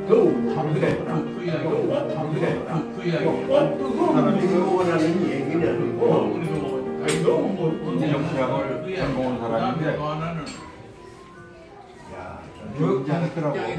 사람이 원하는 얘기는 아니고 정치학을 전공한 사람인데 교육장에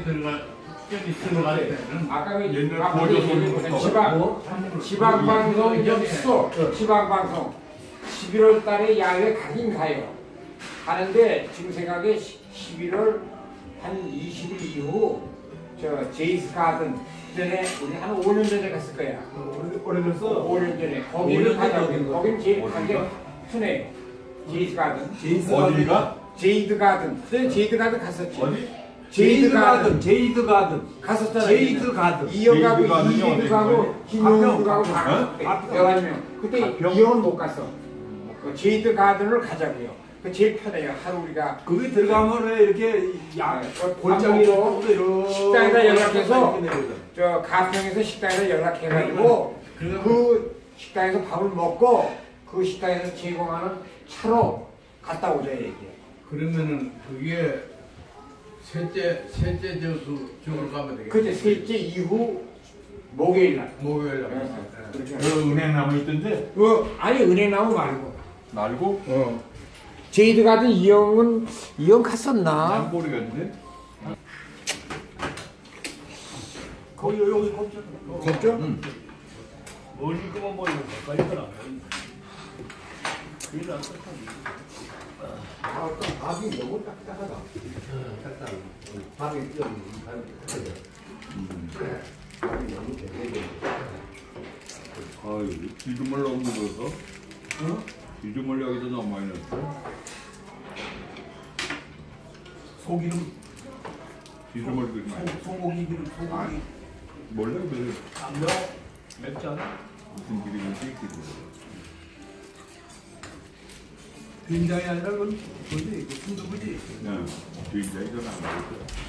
들어갈 때는 아까 그 옛날 보조소리 지방방송 연수 지방방송 11월 달에 야외 가긴 가요. 가는데 지금 생각에 11월 한 20일 이후 저 제이스 가든 전에 우리 한 5년 전에 갔을 거야. 오래됐어. 5년 전에 거기를 가자고. 거긴 제일 가게 순해요. 제이스 가든. 제이스 어디가? 제이드 가든. 그때 제이드 가든 갔었지. 어디? 제이드 가든 갔었잖아. 제이드 가든. 이영하고 제이드 가든이 이희도 가고 김용도 가고 다 11명. 그때 이영은 못 갔어. 그 제이드 가든을 가자고요. 그 제일 편해요. 하루 우리가 거기 들어가면 왜 이렇게 골장이 이렇게 식당에다 연락해서 저 가평에서 식당에서 연락해가지고 그 식당에서 밥을 먹고 그 식당에서 제공하는 차로 갔다 오자 얘기해. 그러면은 그게 셋째 저로 가면 되겠네. 그때 셋째 이후 목요일 날. 목요일 날. 그렇게 그 은행나무 있던데? 아니 은행나무 말고. 말고? 제이드 가든 이영 갔었나? 난 모르겠는데? 거기 여기 걷죠? 응. 멀리 그만 보이면 가까이 가라. 밥이 너무 딱딱하다. 밥이 좀 밥이 너무 되게. 아유, 기름을 너무 넣어서? 기름을 여기다 너무 많이 넣었어? 소기름, 기름을 그렇게 많이 넣었어? 소고기 기름, 소고기. 몰라, 그래. 안 넣어? 맵지 않아? 무슨 기름인지 기름. 된장이 아니라 그건 뭐지? 그 순두부지. 네, 굉장히 전안 먹었어.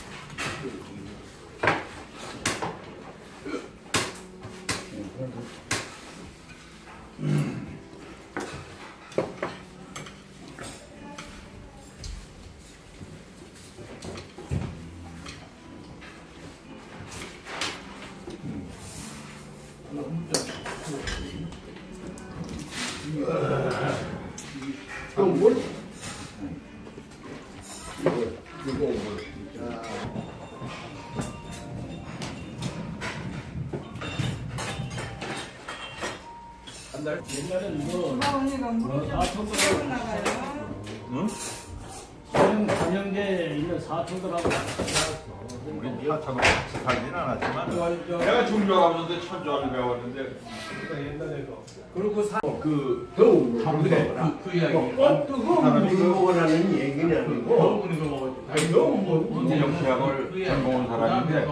옛날에 이거 언니가 물어서 나가요. 응? 전형제 있는 사촌들하고 우리 차처럼 같이 살진 않았지만 내가 중조하면서 천조를 배웠는데 옛날에 거. 그리고 그 이야기. 사람이 원하는 얘기는 아니고 정치학을 전공한 사람인데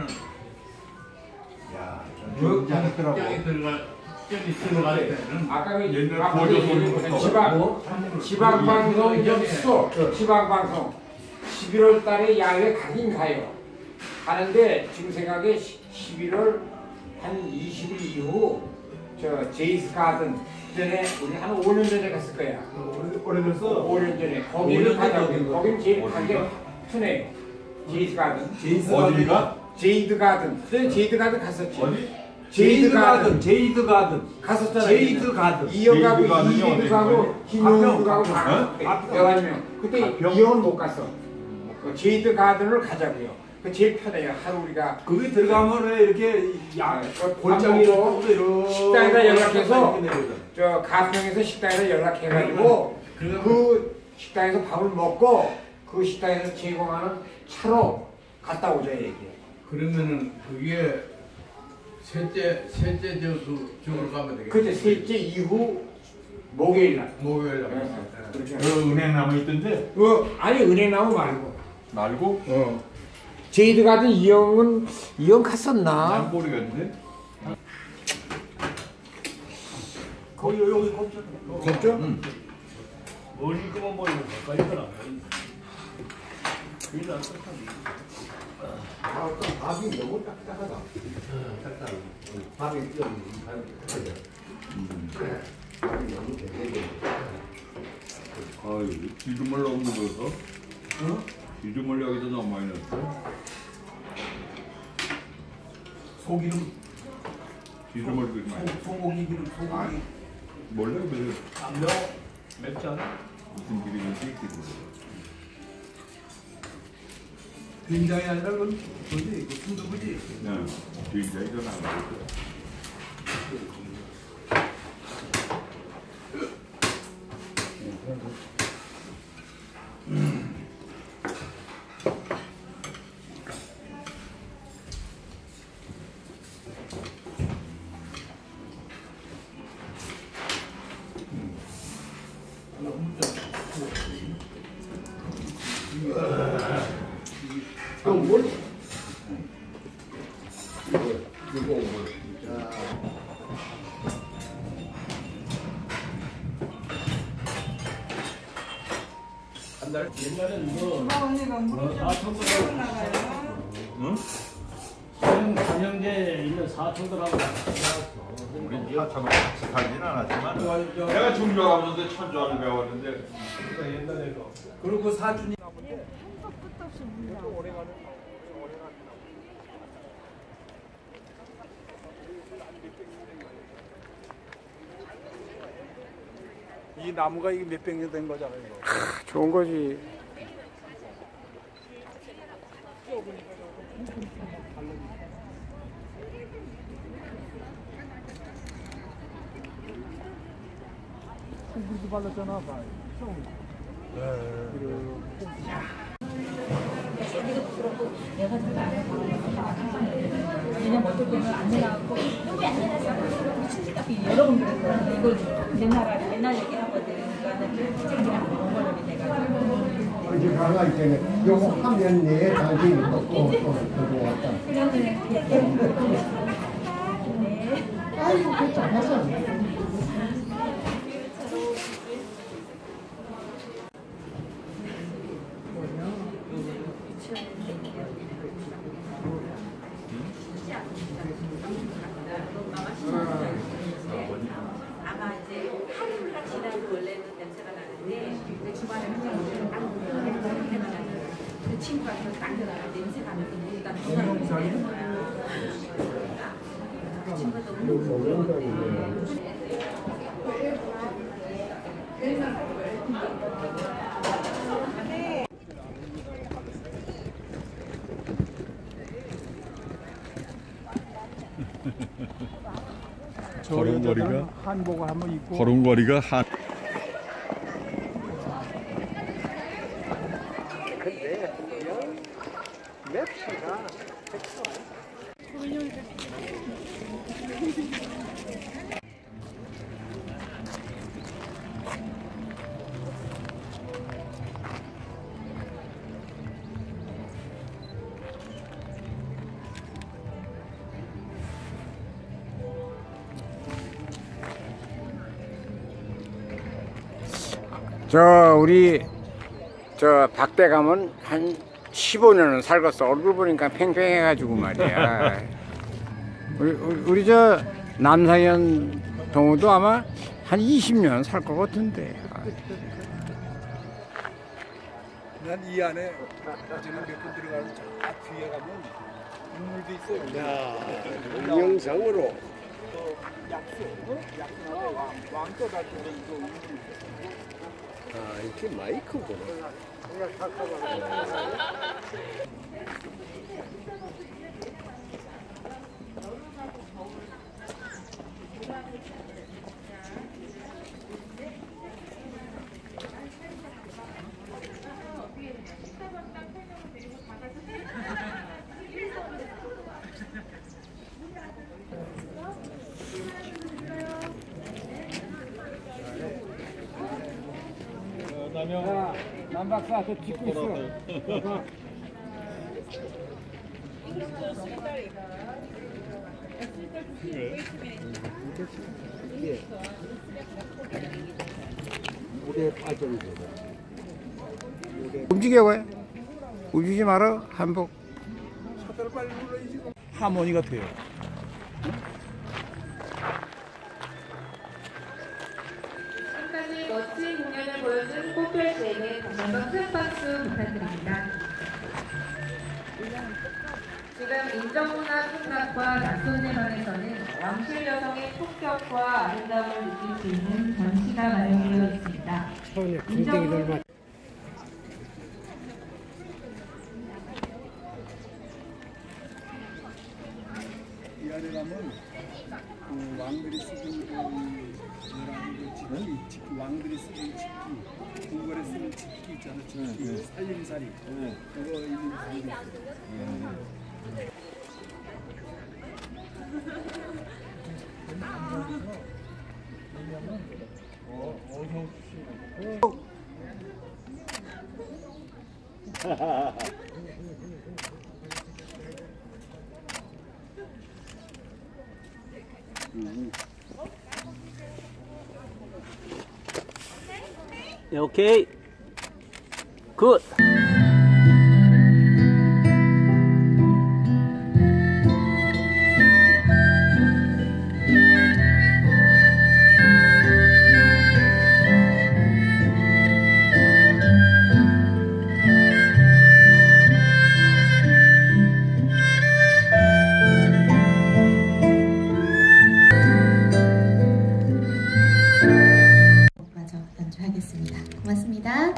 교육장에 들어갈 때는 아까 그 옛날 보조소리 지방방송 연수 지방방송 11월 달에 야외 가긴 가요. 가는데 지금 생각에 11월 한 20일 이후 저 제이스 가든 전에 우리 한 5년 전에 갔을 거야. 오래됐어. 5년 전에 거기를 가자고. 거긴 제일 가게 순해요. 제이스 가든. 어디가? 제이드 가든. 그때 제이드 가든 갔었지. 어디? 제이드 가든. 갔었잖아. 제이드 가든. 이영하고 제이드 가든이 이희도 어디 가고 김용도 가고 가평. 다 11명. 그때 이영은 못 갔어. 그 제이드 가든을 가자고요. 그 제일 편해요. 하루 우리가 거기 들어가면 왜 이렇게 골장이 이렇게 식당에다 연락해서 저 가평에서 식당에서 연락해가지고 그 식당에서 밥을 먹고 그 식당에서 제공하는 차로 갔다 오자 얘기해. 그러면은 그게 셋째 저로 가면 되겠네. 그때 셋째 이후 목요일 날. 목요일 날. 그렇게. 그 은행나무 있던데? 아니 은행나무 말고. 말고? 제이드 가든 이영 갔었나? 난 모르겠는데? 거기 여기 걷죠? 응. 멀리 그만 보이면 가까이 가라. 밥이 너무 딱딱하다. 밥이 좀 밥이 너무 되게. 아유, 기름을 너무 넣어서? 기름을 여기다 너무 많이 넣었어? 소기름. 기름을 넣으면 소고기 기름, 소고기. 몰라 그 안 매워? 맵지 않아? 무슨 기름인지 기름. 된장이 아니라 그건 뭐지? 그 순두부지. 네. 뒤에 이거 나오고. 그럼 뭘? 이거 뭐? 한달 옛날에는 뭐 언니가 물어서 세번 나가요. 응? 삼형제 있는 사촌들하고 우리 하차만 같이 살진 않았지만 내가 중교하면서 천주환을 배웠는데 옛날에 그리고 사준이 이 나무가 이게 몇백 년 된 거잖아요. 이거. 좋은 거지. 물도 발랐잖아. 왜냐면 어떨 때는 안 내려가고 너무 안 내려서 친지값이 여러 번 그랬거든. 이걸 맨날 얘기하거든. 그러니까는 친지랑 번거로움이 돼가지고. 어제 가가 있잖아요. 요거 하면 내에 당신이 또 들어왔다. 네. 아이고, 그 잘했어. 아마 이제 하루가 지나고 원래는 냄새가 나는데 근데 주말에 냄새가 나는 그 친구가 딱 냄새가 나면서 일단 건강을 되는 거야. 그 친구가 너무 부러웠대. 걸음걸이가 한복을 한번 입고 걸음걸이가 한 우리 박대 가면 한 15년은 살겠어. 얼굴 보니까 팽팽해가지고 말이야. 우리 남상현 동우도 아마 한 20년 살 것 같은데. 난 이 안에 어제는 몇 분 들어가서 저 뒤에 가면 국물도 있어요. 야, 영상으로. 약수, 약수 왕떠 같은데 이거 아, 이게 마이크구나. 야, 남 박사 저 찍고 있어. 물에 빠져야 돼. 움직여 왜? 움직이지 마라. 한복. 셔터를 빨리 눌러야지. 하모니 같아요. 지금까지 멋진 공연을 보여준 꽃별제에게 다시 한번 큰 박수 부탁드립니다. 지금 인정문화 풍각과 낙선에 관해서는 왕실 여성의 품격과 아름다움을 느낄 수 있는 전시가 마련되어 있습니다. 이 안에 가면 그 왕들이 쓰던 왕들이 쓰던 집기, 궁궐에 쓰는 집기 있잖아. 집기, 살림살이. 그거 있는 방이 있어요. 오케이. 굿. 마저 연주하겠습니다. 고맙습니다.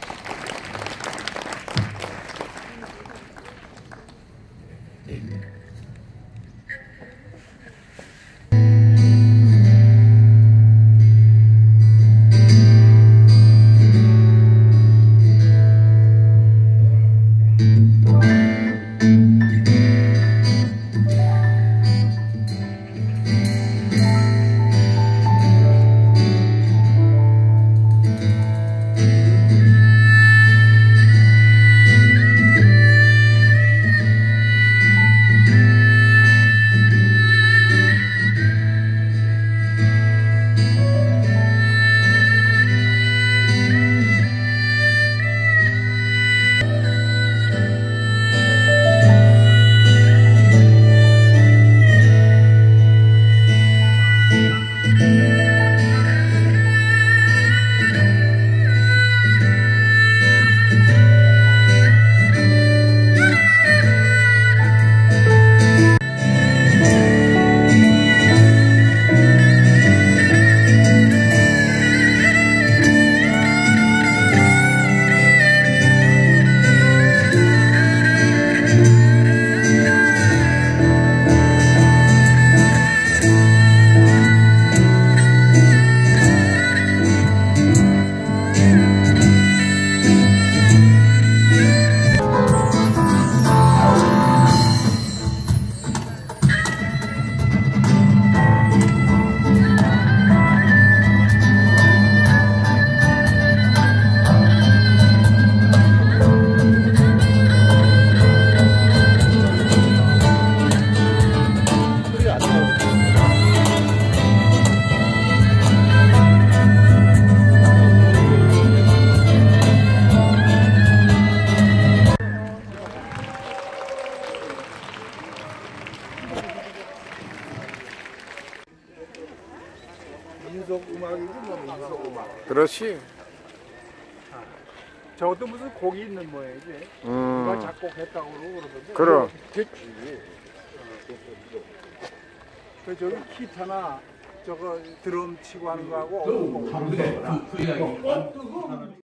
민속 음악이지 뭐 민속 음악. 그렇지. 저것도 무슨 곡이 있는 모양이지. 누가 작곡했다고 그러던데. 그럼. 그 저기 기타나 저거 드럼 치고 하는 거하고